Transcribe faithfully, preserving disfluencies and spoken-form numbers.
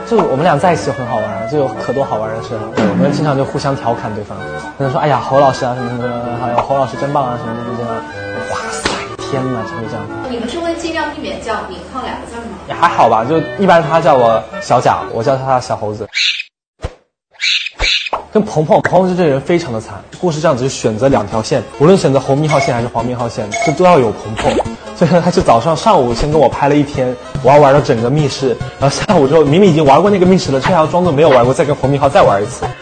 就我们俩在一起就很好玩，就有可多好玩的事了。对，我们经常就互相调侃对方，可能说哎呀侯老师啊什么什么，还有侯老师真棒啊什么的，就这样。哇塞，天哪，就这样。 你们是会尽量避免叫闵浩两个字吗？ 也还好吧，就一般他叫我小贾，我叫他小猴子。跟鹏鹏，鹏鹏这人非常的惨。故事这样子就选择两条线，无论选择红密号线还是黄密号线，就都要有鹏鹏。所以他就早上上午先跟我拍了一天，我要玩到整个密室，然后下午之后明明已经玩过那个密室了，却还要装作没有玩过，再跟红密号再玩一次。